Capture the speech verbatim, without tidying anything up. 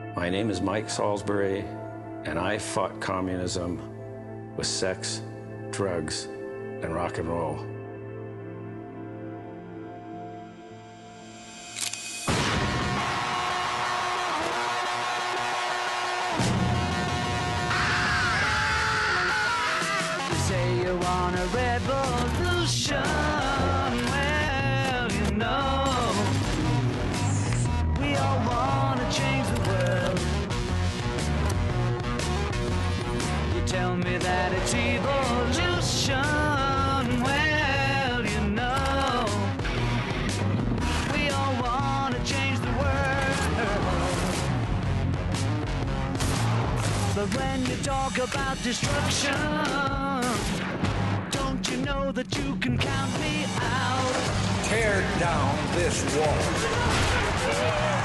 My name is Mike Salisbury, and I fought communism with sex, drugs, and rock and roll. You say you want a revolution. Well, you know, we all want to change the world. You tell me that it's evolution. Well, you know, we all want to change the world. But when you talk about destruction, don't you know that you can count me out? Tear down this wall.